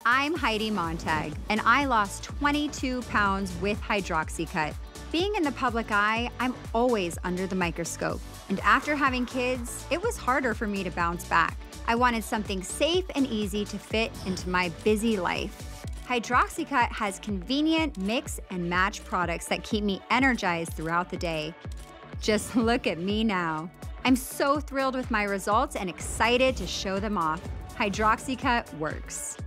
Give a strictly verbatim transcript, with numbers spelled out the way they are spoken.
I'm Heidi Montag, and I lost twenty-two pounds with Hydroxycut. Being in the public eye, I'm always under the microscope. And after having kids, it was harder for me to bounce back. I wanted something safe and easy to fit into my busy life. Hydroxycut has convenient mix and match products that keep me energized throughout the day. Just look at me now. I'm so thrilled with my results and excited to show them off. Hydroxycut works.